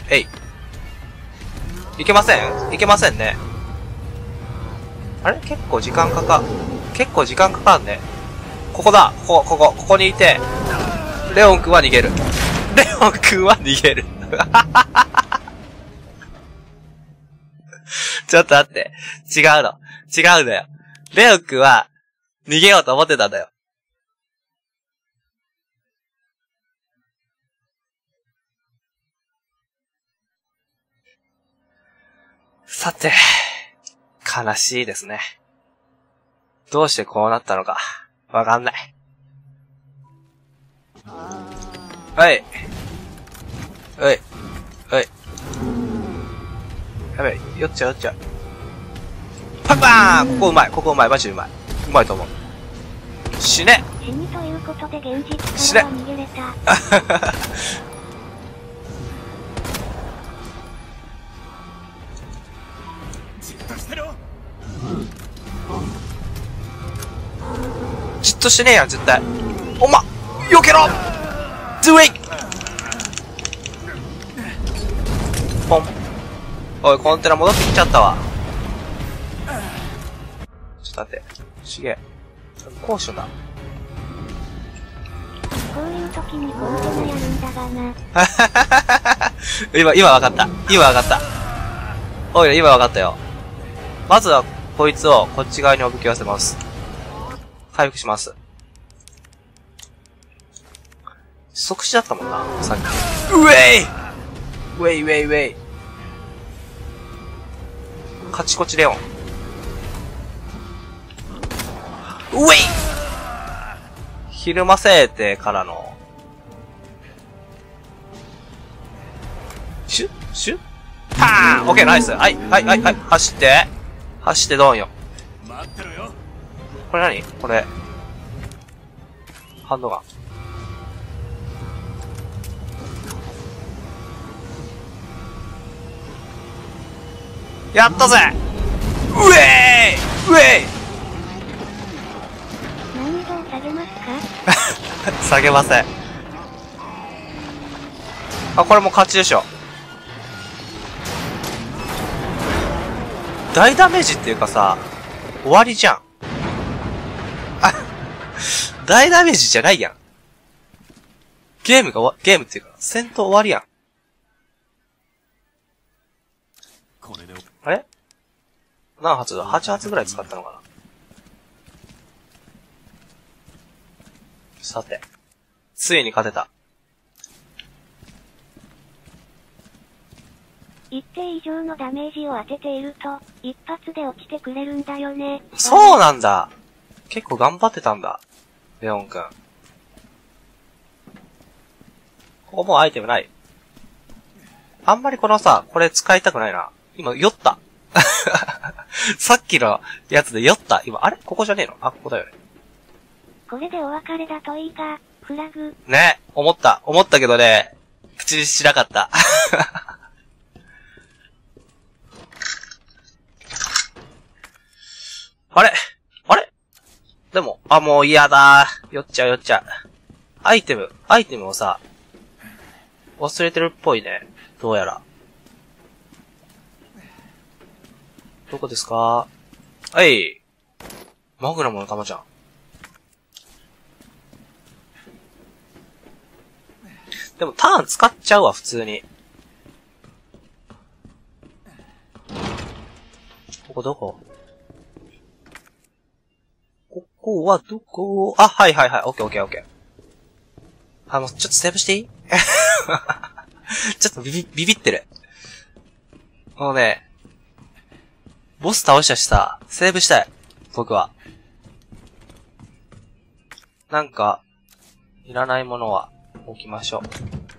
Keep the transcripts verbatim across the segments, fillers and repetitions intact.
えい。いけませんいけませんね。あれ結構時間かか、結構時間かかんね。ここだここ、ここ、ここにいて、レオン君は逃げる。レオン君は逃げる。ちょっと待って。違うの。違うんだよ。レオン君は、逃げようと思ってたんだよ。さて、悲しいですね。どうしてこうなったのか、わかんない。はい。はい。はい。やべえ、酔っちゃう酔っちゃう。パンパーンここうまい、ここうまい、マジでうまい。うまいと思う。死ね死にということで現実からは逃げれた。 じっとしてろ。じっとしてねえやん、絶対。おま、避けろ !Do it! ポン。おい、コンテナ戻ってきちゃったわ。ちょっと待って。しげ。高所だ。 こういう時にコンテナやるんだがな。 今、今わかった。今わかった。おいら、今わかったよ。まずは、こいつをこっち側におびき寄せます。回復します。即死だったもんな、さっき。ウェイウェイウェイウェイ。カチコチレオン。ウェイひるませてからの。シュッシュッパーンオッケーナイスはい、はい、はい、はい。走って。走ってどんよ。待ってろよ。これ何これ。ハンドガン。やったぜウェーイウェイ難易度を下げますか下げません。あ、これも勝ちでしょ。大ダメージっていうかさ、終わりじゃん。あ、大ダメージじゃないやん。ゲームがわ、ゲームっていうか、戦闘終わりやん。これであれ何発だ ?はち 発ぐらい使ったのかな。さて。ついに勝てた。 一定以上のダメージを当てていると、一発で落ちてくれるんだよね。 そうなんだ。結構頑張ってたんだ。レオンくん。ここもうアイテムない。あんまりこのさ、これ使いたくないな。今、酔った。さっきのやつで酔った。今、あれここじゃねえのあ、ここだよね。 これでお別れだといいが、フラグ。 ね、思った。思ったけどね、口にしなかった。あれあれでも、あ、もう嫌だ。酔っちゃう酔っちゃう。アイテム、アイテムをさ、忘れてるっぽいね。どうやら。どこですか？はい。マグナムの仲間じゃん。でもターン使っちゃうわ、普通に。ここどこ？ここはどこ？あ、はいはいはい。オッケーオッケーオッケー。あの、ちょっとセーブしていい？ちょっとビビ、ビビってる。もうね、ボス倒したしさ、セーブしたい。僕は。なんか、いらないものは置きましょう。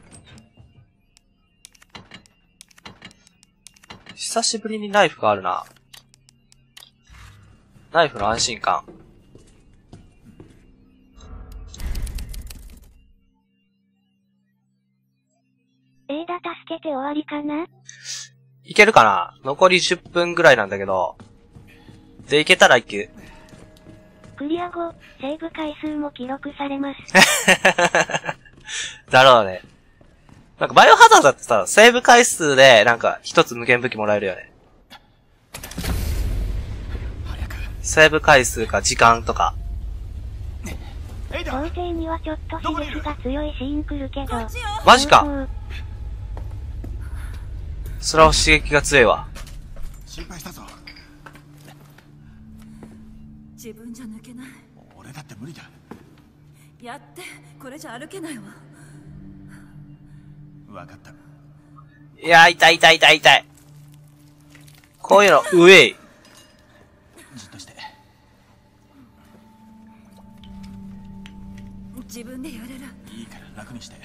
久しぶりにナイフがあるな。ナイフの安心感。 エーダ助けて終わりかな？ いけるかな？残りじゅっぷんぐらいなんだけど。で、いけたらいけ。 クリア後、セーブ回数も記録されます。 だろうね。 なんかバイオハザードってさ、セーブ回数でなんか一つ無限武器もらえるよね。セーブ回数か時間とか。 構成にはちょっと刺激が強いシーン来るけど。 マジか。それは刺激が強いわ。 心配したぞ。 自分じゃ抜けない。 俺だって無理だ。 やって、これじゃ歩けないわ。 わかった。 いやー、痛い痛い痛い痛い。こういうの、うえい。 じっとして。 自分でやれる。 いいから楽にして。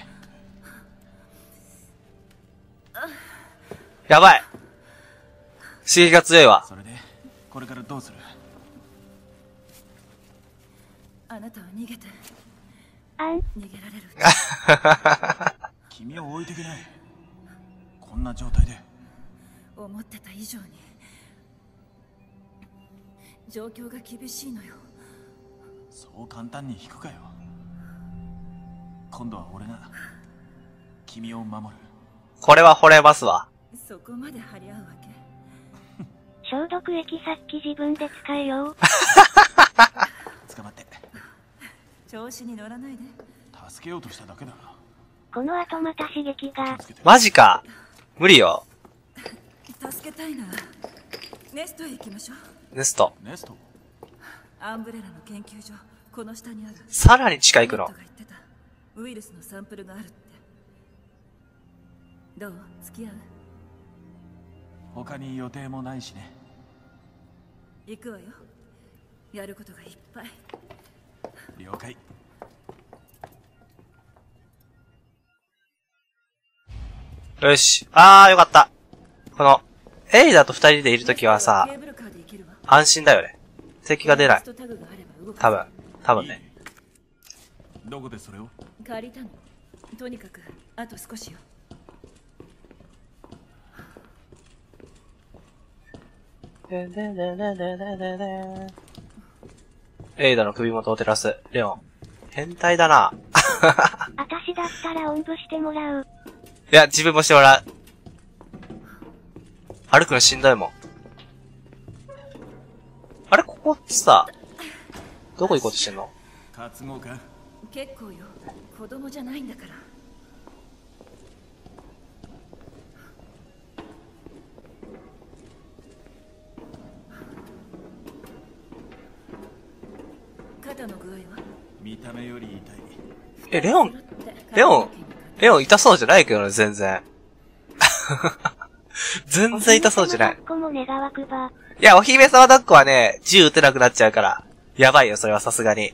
やばい。刺激が強いわ。 それで、これからどうする？ あなたは逃げて。 あん。 逃げられる。 君を置いてけない。こんな状態で。 思ってた以上に状況が厳しいのよ。 そう簡単に引くかよ。今度は俺が君を守る。 これは惚れますわ。 そこまで張り合うわけ。 消毒液さっき自分で使えよ。 捕まって。 調子に乗らないで。 助けようとしただけだ。 この後また刺激が。 マジか。無理よ。 助けたいならネストへ行きましょう。 ネスト。 ネスト。 アンブレラの研究所、この下にある。 さらに近いくの。 ウイルスのサンプルがあるって。どう？付き合う？ 他に予定もないしね。 行くわよ。やることがいっぱい。 了解。 よし。あー、よかった。この、エイダと二人でいるときはさ、安心だよね。敵が出ない。多分。多分ね。 どこでそれを？ 借りたの。とにかく、あと少しよ。 エイダの首元を照らす。レオン。変態だな。 私だったらおんぶしてもらう。 いや、自分もしてもらう。歩くのしんどいもん。あれ、ここってさ、どこ行こうとしてんの？ 担ごうか？ 結構よ。子供じゃないんだから。肩の具合は？ 見た目より痛い。 え、レオン、レオン、レオン痛そうじゃないけどね、全然。全然痛そうじゃない。いや、お姫様抱っこはね、銃撃てなくなっちゃうから。やばいよ、それはさすがに。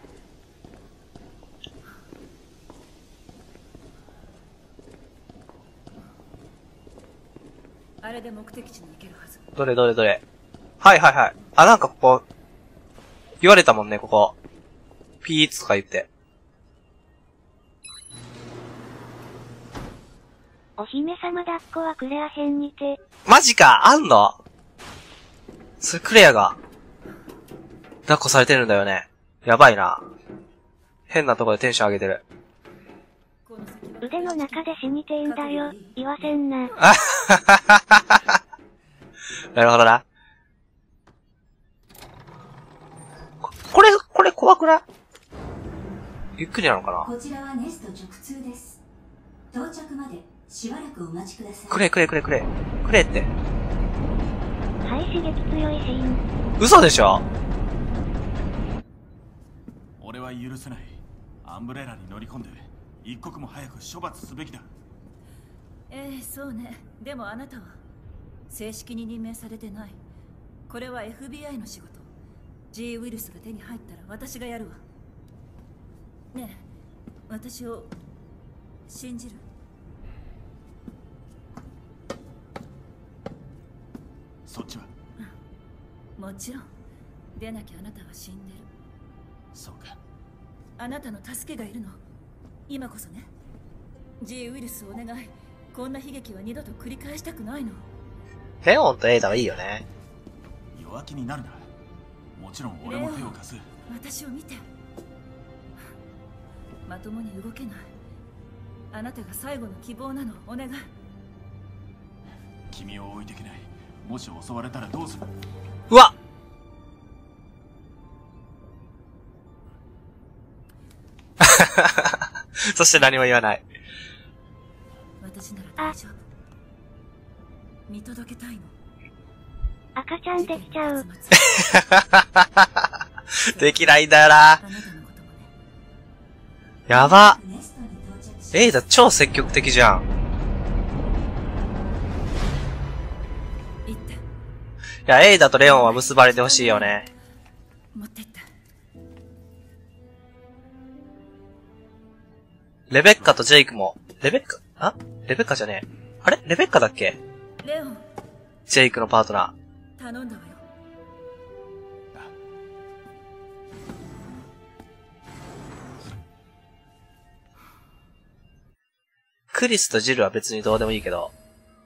あれで目的地に行けるはず。 どれどれどれ。はいはいはい。あ、なんかここ、言われたもんね、ここ。ピーツとか言って。 お姫様抱っこはクレア編にて。 マジか、あんの？それクレアが、抱っこされてるんだよね。やばいな。変なとこでテンション上げてる。 腕の中で死にてえんだよ。言わせんな。 なるほどな。こ、これ、これ怖くない？ゆっくりなのかな？ こちらはネスト直通です。到着までしばらくお待ちください。 くれくれくれくれ。くれって。 はい、刺激強いシーン。 嘘でしょ？ 俺は許せない。アンブレラに乗り込んで一刻も早く処罰すべきだ。 ええ、そうね。でもあなたは正式に任命されてない。これは エフビーアイ の仕事。 G ウイルスが手に入ったら私がやるわ。ねえ、私を信じる？ そっちは？ もちろん。でなきゃあなたは死んでる。 そうか。 あなたの助けがいるの。今こそね。 G ウイルスお願い。こんな悲劇は二度と繰り返したくないの。 レオンとエイダはいいよね。 弱気になるな。もちろん俺も手を貸す。 私を見て。まともに動けない。 あなたが最後の希望なの。お願い。 君を置いていけない。もし襲われたらどうする？ うわそして何も言わない。 私なら大丈夫。見届けたいの。 赤ちゃんできちゃう。 できないんだよな。 あなたのこともね。 やば。 ネストに到着しエイダ超積極的じゃん。 行って。 いや、エイダとレオンは結ばれてほしいよね。 持ってって。 レベッカとジェイクも、レベッカ、あレベッカじゃねえ。あれレベッカだっけ？ レオン、 ジェイクのパートナ頼んだわよ。 ー。クリスとジルは別にどうでもいいけど。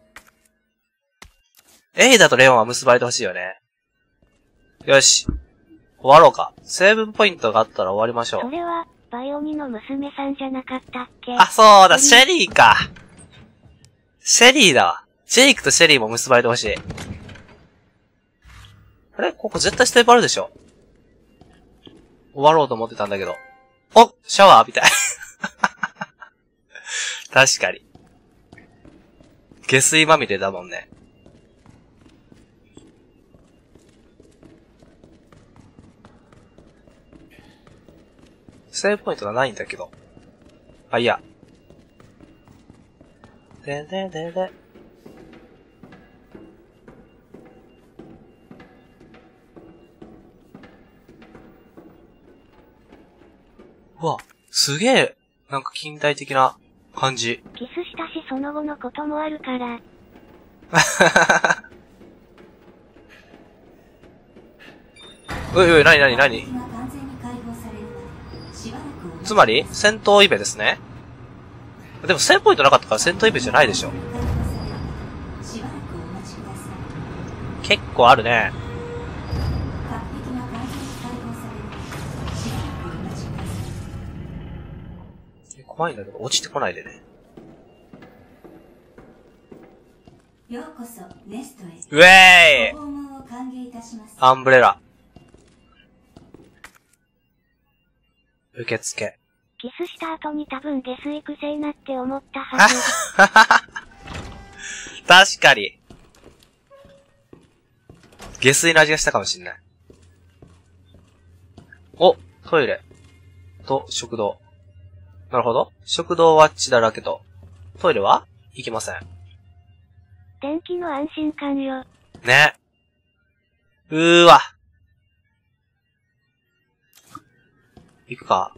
エイダとレオンは結ばれてほしいよね。よし。終わろうか。セーブポイントがあったら終わりましょう。 それは、バイオニの娘さんじゃなかったっけ？ あ、そうだ、シェリーか。シェリーだわ。ジェイクとシェリーも結ばれてほしい。あれここ絶対ステープあるでしょ。終わろうと思ってたんだけど。おシャワー浴びたい。確かに。下水まみれだもんね。セーブポイントがないんだけど。あ、いや。でででで。うわ、すげえ、なんか近代的な感じ。 キスしたしその後のこともあるから。 ういおい、なになになにが完全に解放されるまでしばらくお待ちつまり、戦闘イベですね。でも、セーブポイントなかったから戦闘イベじゃないでしょ。 解放されるまでしばらくお待ちください。 結構あるね。 隔壁が完全に解放されるまでしばらくお待ちください。 怖いんだけど、落ちてこないでね。 ようこそネストへ。 うえーいご訪問を歓迎いたします。 アンブレラ。受付。 キスした後に多分下水癖なって思ったはず。 確かに。下水の味がしたかもしんない。お、トイレ。と、食堂。なるほど。食堂は血だらけと。トイレは行きません。 電気の安心感よ。 ね。うーわ。行くか。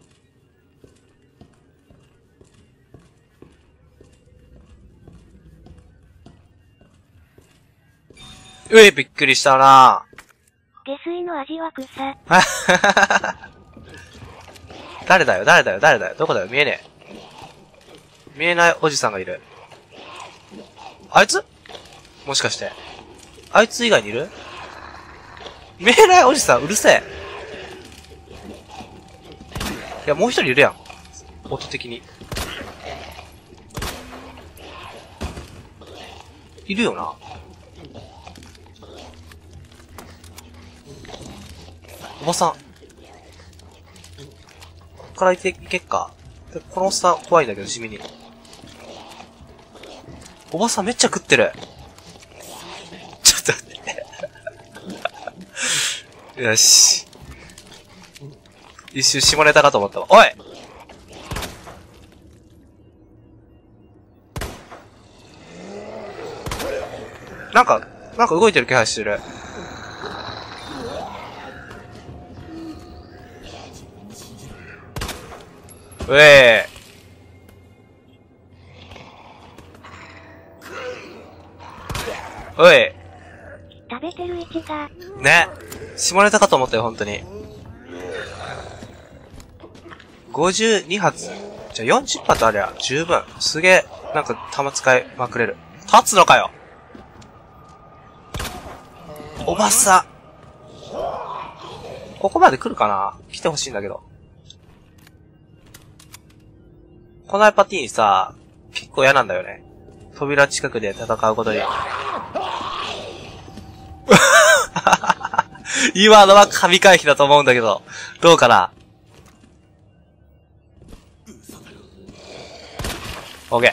うえ、びっくりしたな下水の味は草。 誰だよ、誰だよ、誰だよ、どこだよ、見えねえ。見えないおじさんがいる。あいつもしかして。あいつ以外にいる？見えないおじさん、うるせえ。いや、もう一人いるやん。音的に。いるよな。おばさん。こっから行け、行けっか。でこのおっさん怖いんだけど、地味に。おばさんめっちゃ食ってる。ちょっと待って。よし。一瞬下ネタかと思ったわ。おいなんか、なんか動いてる気配してる。うえー。おい。 食べてる位置が。 ね。下ネタかと思ったよ、ほんとに。ごじゅうに発。じゃあよんじゅっ発ありゃ十分。すげえ、なんか弾使いまくれる。立つのかよ。おばさん。ここまで来るかな？来てほしいんだけど。このアイパティにさ、 結構嫌なんだよね。扉近くで戦うことに。今のは神回避だと思うんだけど、どうかな？オッケ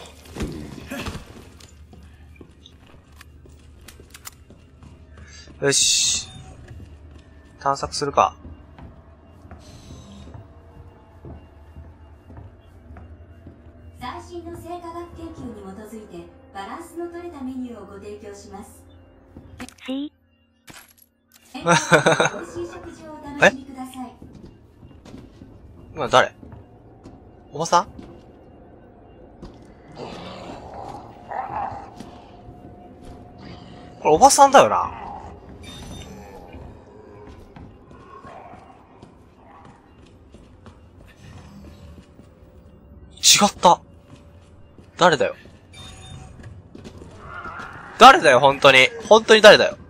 ー。よし。探索するか。 最新の生化学研究に基づいてバランスの取れたメニューをご提供します。 C。 美味しい食事をお楽しみください。 今誰？おばさん？これおばさんだよな。違った。誰だよ。誰だよ、本当に。本当に誰だよ。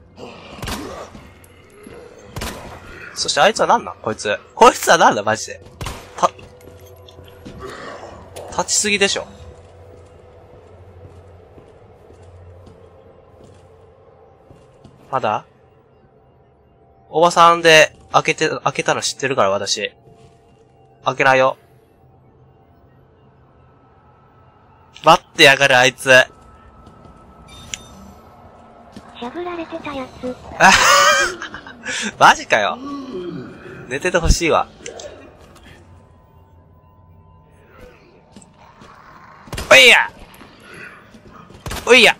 そしてあいつは何なんこいつ。こいつは何だマジで。た、立ちすぎでしょ。まだおばさんで開けて、開けたの知ってるから私。開けないよ。待ってやがるあいつ。 しゃぶられてたやつ。 マジかよ。寝ててほしいわ。おいやおいや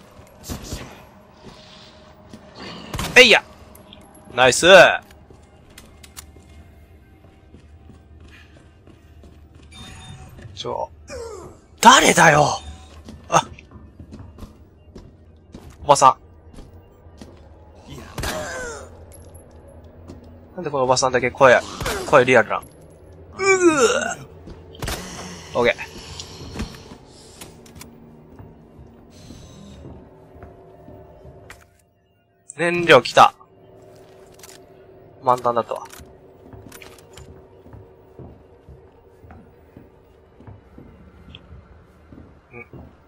おいやナイスちょ、誰だよあ、おばさん。なんでこのおばさんだけ声、声リアルな。うぅオッケー。燃料来た。満タンだったわ。ん。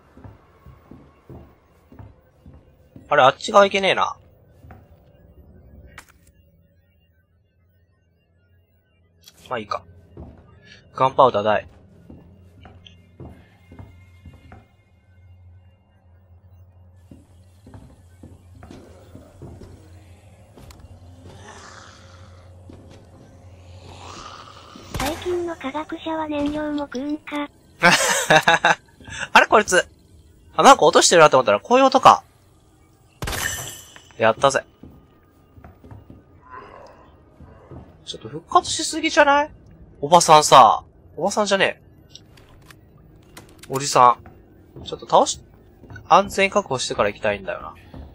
あれ、あっち側行けねえな。まあいいか。ガンパウダー大。 最近の科学者は燃料も食うんか。 あれこいつ。あ、なんか落としてるなって思ったらこういう音か。やったぜ。ちょっと復活しすぎじゃない？おばさんさ。おばさんじゃねえ。おじさん。ちょっと倒し、安全確保してから行きたいんだよな。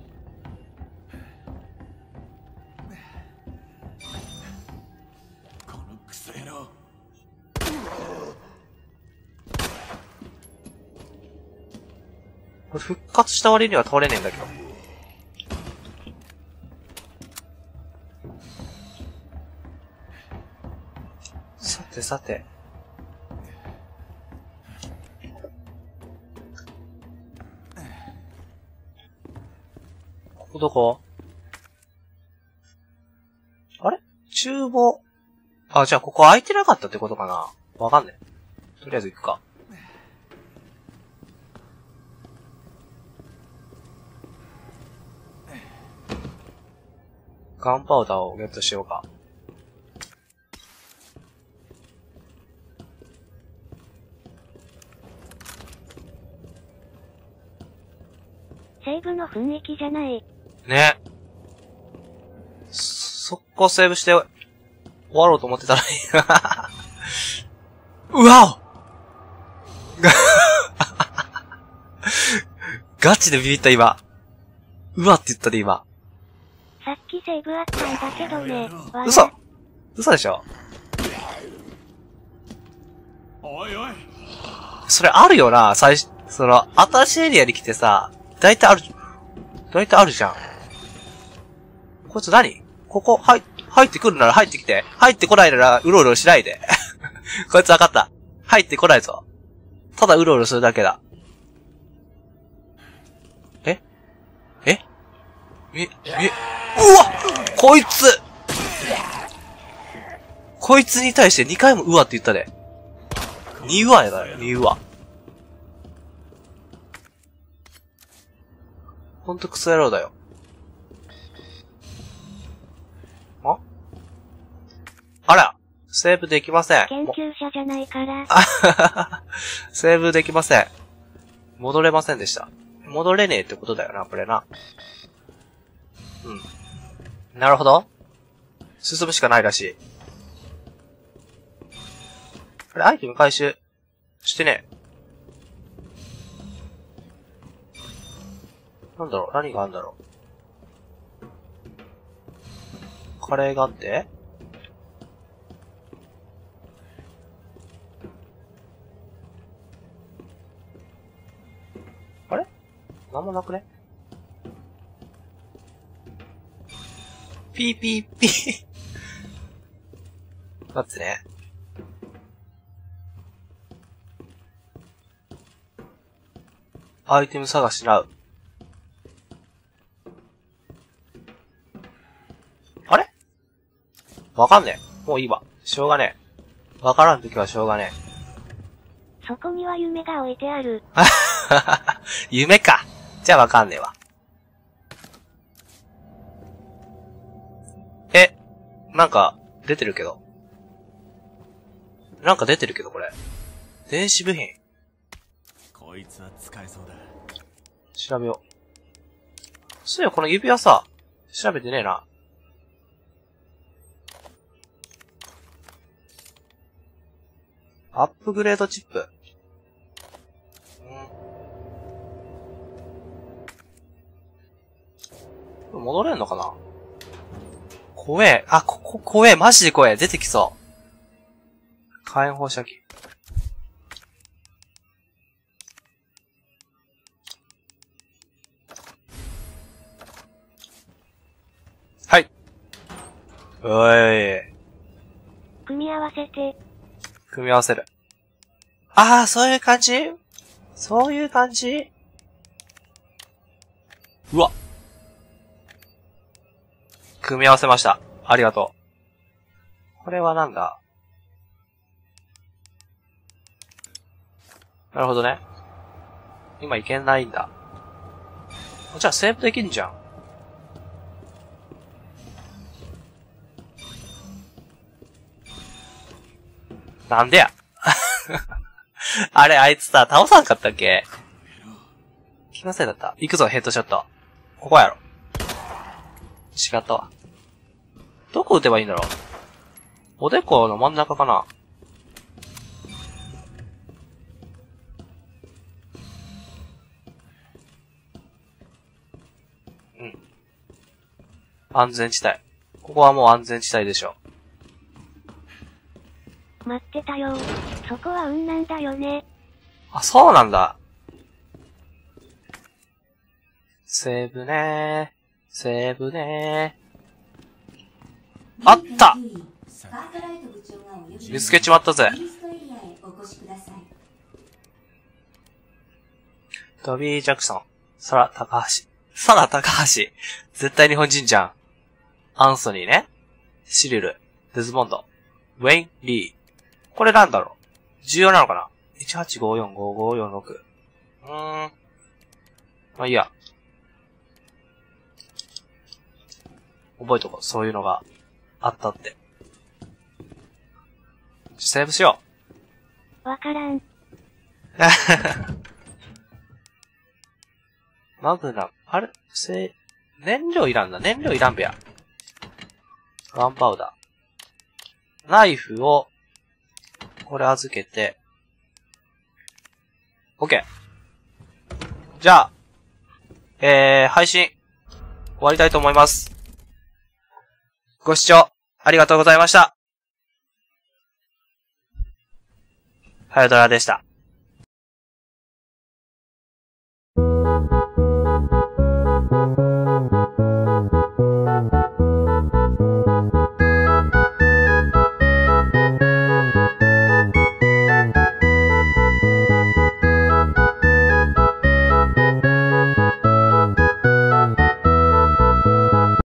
このクソ野郎。 これ復活した割には倒れねえんだけど。さてさて。ここどこ？あれ？厨房。あ、じゃあここ空いてなかったってことかな？わかんねえ。とりあえず行くか。ガンパウダーをゲットしようか。 セーブの雰囲気じゃない。 ね。速攻セーブして終わろうと思ってたのに。うわおガチでビビった今。うわって言ったで今。 さっきセーブあったんだけどね。 嘘嘘でしょおいおい。 それあるよな、最初、その、新しいエリアに来てさ、だいたいある、だいたいあるじゃん。こいつ何？ここ、はい、入ってくるなら入ってきて。入ってこないなら、うろうろしないで。こいつわかった。入ってこないぞ。ただうろうろするだけだ。 え、え、うわこいつこいつに対してにかいもうわって言ったで。にうわやだよ、にうわ。ほんとクソ野郎だよ。ああらセーブできません。 研究者じゃないから。 あはははセーブできません。戻れませんでした。戻れねえってことだよな、これな。うん。なるほど。進むしかないらしい。あれ、アイテム回収してねえ。なんだろう何があるんだろうカレーがあってあれなんもなくねピーピーピーだってね。アイテム探しなう。あれわかんねえ。もういいわ。しょうがねえ。わからんときはしょうがねえ。そこには夢が置いてある。 夢か。じゃあわかんねえわ。え、なんか、出てるけど。なんか出てるけど、これ。電子部品。 こいつは使えそうだ。 調べよう。そういや、この指輪さ、調べてねえな。アップグレードチップ。うん。戻れんのかな？怖え。あ、ここ、怖え。マジで怖え。出てきそう。火炎放射器。はい。おい。 組み合わせて。 組み合わせる。ああ、そういう感じ？そういう感じ？うわ。組み合わせました。ありがとう。これはなんだ？なるほどね。今いけないんだ。じゃあセーブできんじゃん。なんでやあれ、あいつさ、倒さんかったっけ？気のせいだった。行くぞ、ヘッドショット。ここやろ。違ったわ。どこ撃てばいいんだろう？おでこの真ん中かな？うん。安全地帯。ここはもう安全地帯でしょ。 待ってたよ。そこは運なんだよね。 あ、そうなんだ。セーブねー。セーブねー。あった見つけちまったぜ。トビー・ジャクソン。サラ・高橋。サラ・高橋。絶対日本人じゃん。アンソニーね。シリル。デズモンド。ウェイン・リー。これなんだろう？重要なのかな？ いちはちごよんごごよんろく。うーん。まあいいや。覚えとこう。そういうのがあったって。セーブしよう。わからん。 マグナム。あれせ、燃料いらんな。燃料いらんべや。ガンパウダー。ナイフを、これ預けて、OK。じゃあ、えー、配信、終わりたいと思います。ご視聴、ありがとうございました。はやドラでした。